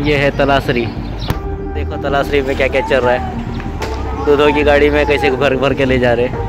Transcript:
ये है तलासरी। देखो तलासरी में क्या क्या चल रहा है। दूधों की गाड़ी में कैसे भर भर के ले जा रहे हैं।